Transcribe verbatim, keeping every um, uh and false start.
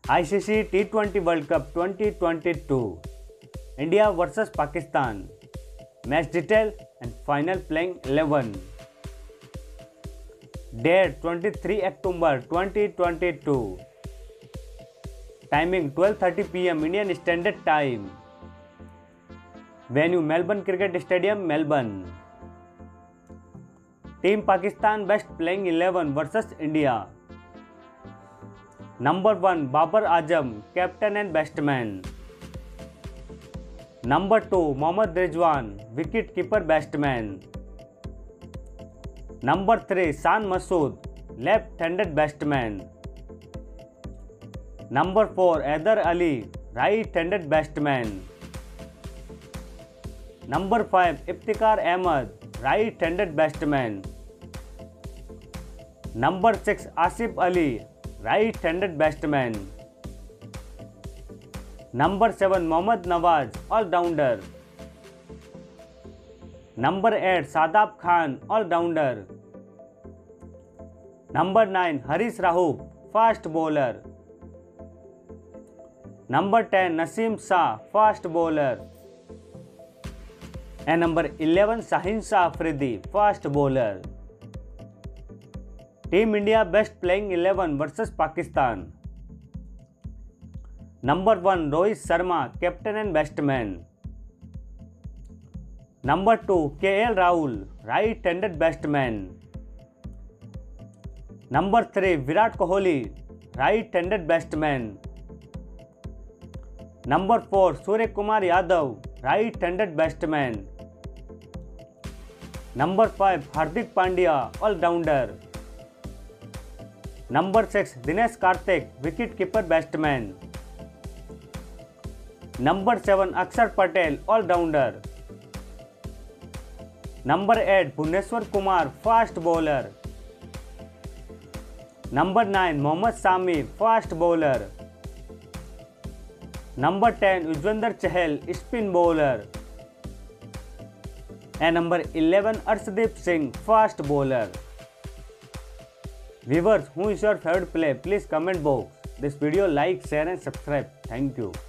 I C C T twenty World Cup twenty twenty-two, India versus Pakistan, match detail and final playing eleven. Date twenty-three October twenty twenty-two, timing twelve thirty p m Indian Standard Time, venue Melbourne Cricket Stadium, Melbourne. Team Pakistan best playing eleven versus India. Number one Babar Azam, captain and batsman. Number two Mohammad Rizwan, wicket keeper batsman. Number three Shan Masood, left-handed batsman. Number four Haider Ali, right-handed batsman. Number five Iftikhar Ahmed, right-handed batsman. Number six Asif Ali, right-handed batsman. Number seven Mohammad Nawaz, all-rounder. Number eight Shadab Khan, all-rounder. Number nine Harish Rauf, fast bowler. Number ten Naseem Shah, fast bowler. And number eleven Shaheen Shah Afridi, fast bowler. Team India best playing eleven versus Pakistan. Number one Rohit Sharma, captain and batsman. Number two K L Rahul, right-handed batsman. Number three Virat Kohli, right-handed batsman. Number four Surya Kumar Yadav, right-handed batsman. Number five Hardik Pandya, all-rounder. Number six Dinesh Karthik, wicket-keeper batsman. Number seven Akshar Patel, all-rounder. Number eight Bhuvneshwar Kumar, fast bowler. Number nine Mohammad Shami, fast bowler. Number ten Yuzvendra Chahal, spin bowler. And number eleven Arshdeep Singh, fast bowler. Viewers, who is your favorite player? Please comment box. This video like, share and subscribe. Thank you.